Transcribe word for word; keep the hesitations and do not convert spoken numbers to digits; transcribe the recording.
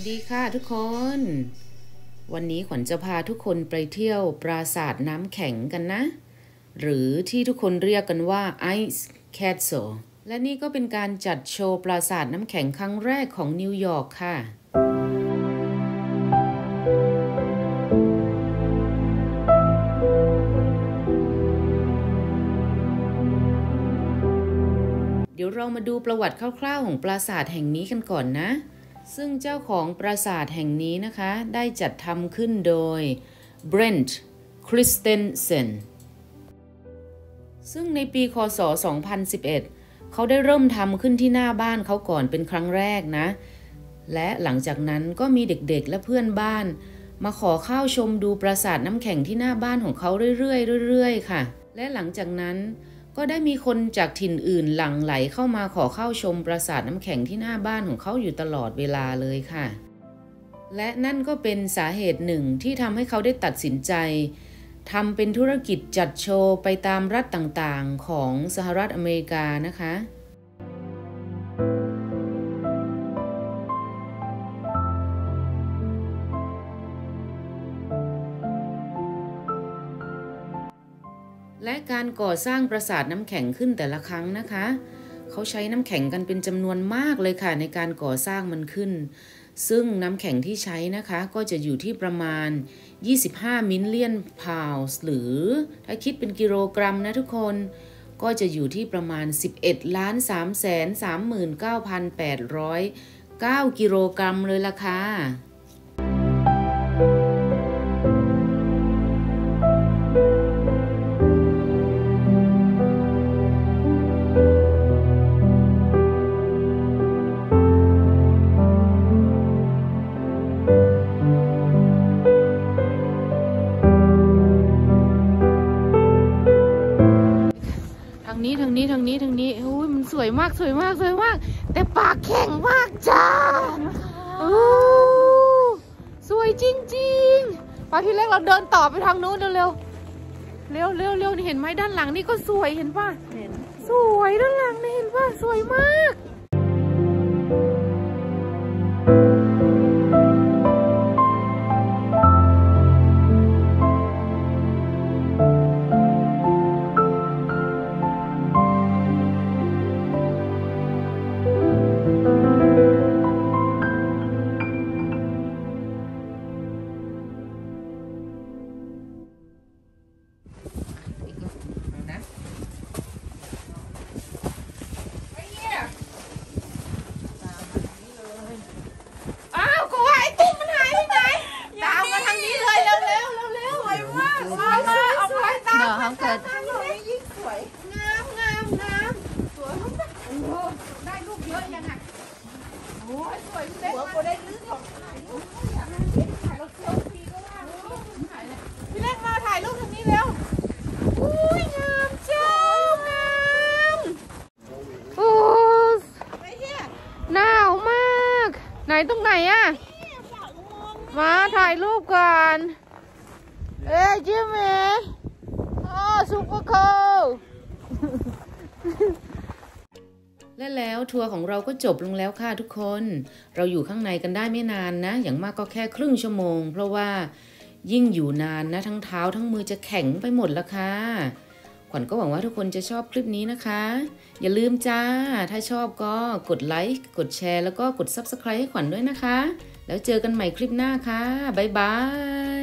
วัสดีค่ะทุกคนวันนี้ขวัญจะพาทุกคนไปเที่ยวปราสาทน้ำแข็งกันนะหรือที่ทุกคนเรียกกันว่า Ice Castle และนี่ก็เป็นการจัดโชว์ปราสาทน้ำแข็งครั้งแรกของนิวยอร์กค่ะเดี๋ยวเรามาดูประวัติคร่าวๆของปราสาทแห่งนี้กันก่อนนะซึ่งเจ้าของปราสาทแห่งนี้นะคะได้จัดทำขึ้นโดย Brent Christensen ซึ่งในปีค.ศ. สองพันสิบเอ็ดเขาได้เริ่มทำขึ้นที่หน้าบ้านเขาก่อนเป็นครั้งแรกนะและหลังจากนั้นก็มีเด็กๆและเพื่อนบ้านมาขอเข้าชมดูปราสาทน้ำแข็งที่หน้าบ้านของเขาเรื่อยๆเรื่อยๆค่ะและหลังจากนั้นก็ได้มีคนจากถิ่นอื่นหลั่งไหลเข้ามาขอเข้าชมปราสาทน้ำแข็งที่หน้าบ้านของเขาอยู่ตลอดเวลาเลยค่ะและนั่นก็เป็นสาเหตุหนึ่งที่ทำให้เขาได้ตัดสินใจทำเป็นธุรกิจจัดโชว์ไปตามรัฐต่างๆของสหรัฐอเมริกานะคะและการก่อสร้างปราสาทน้ำแข็งขึ้นแต่ละครั้งนะคะเขาใช้น้ำแข็งกันเป็นจำนวนมากเลยค่ะในการก่อสร้างมันขึ้นซึ่งน้ำแข็งที่ใช้นะคะก็จะอยู่ที่ประมาณยี่สิบห้ามิลเลียนพาวส์หรือถ้าคิดเป็นกิโลกรัมนะทุกคนก็จะอยู่ที่ประมาณสิบเอ็ดล้านสามแสนสามหมื่นเก้าพันแปดร้อยเก้ากิโลกรัมเลยล่ะค่ะทางนี้ทางนี้ทางนี้ทางนี้โอ้ยมันสวยมากสวยมากสวยมากแต่ปากแข็งมากจ้าโอ้สวยจริงๆไปพี่เล็กเราเดินต่อไปทางนู้นเร็วเร็วเร็วเร็วนี่เห็นไหมด้านหลังนี่ก็สวยเห็นป่ะเห็นสวยด้านหลังนี่เห็นป่ะสวยมากไหนตรงไหนอะมาถ่ายรูปก่อนเอ้ยจิมมี่โอ้ซุปเปอร์คูลและแล้วทัวร์ของเราก็จบลงแล้วค่ะทุกคนเราอยู่ข้างในกันได้ไม่นานนะอย่างมากก็แค่ครึ่งชั่วโมงเพราะว่ายิ่งอยู่นานนะทั้งเท้าทั้งมือจะแข็งไปหมดละค่ะขวัญก็หวังว่าทุกคนจะชอบคลิปนี้นะคะอย่าลืมจ้าถ้าชอบก็กดไลค์กดแชร์แล้วก็กด ซับสไครบ์ ให้ขวัญด้วยนะคะแล้วเจอกันใหม่คลิปหน้าค่ะบ๊ายบาย